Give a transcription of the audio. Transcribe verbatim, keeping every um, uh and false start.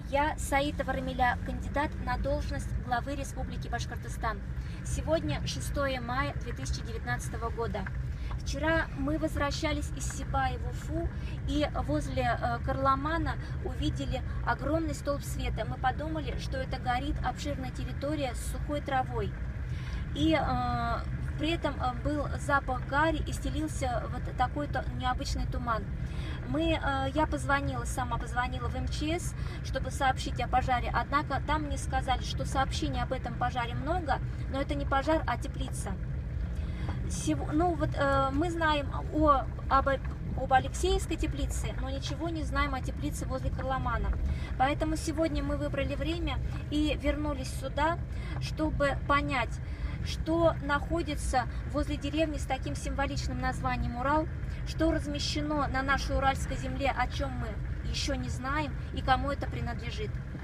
Я Саитова Рамиля, кандидат на должность главы Республики Башкортостан. Сегодня шестое мая две тысячи девятнадцатого года. Вчера мы возвращались из Сибая в Уфу и возле э, Карламана увидели огромный столб света. Мы подумали, что это горит обширная территория с сухой травой. И э, при этом был запах гари и стелился вот такой-то необычный туман. Мы, э, я позвонила, сама позвонила в эм че эс, чтобы сообщить о пожаре, однако там мне сказали, что сообщений об этом пожаре много, но это не пожар, а теплица. Сего, ну вот э, мы знаем о, об, об Алексеевской теплице, но ничего не знаем о теплице возле Карламана. Поэтому сегодня мы выбрали время и вернулись сюда, чтобы понять, что находится возле деревни с таким символичным названием Урал, что размещено на нашей уральской земле, о чем мы еще не знаем и кому это принадлежит.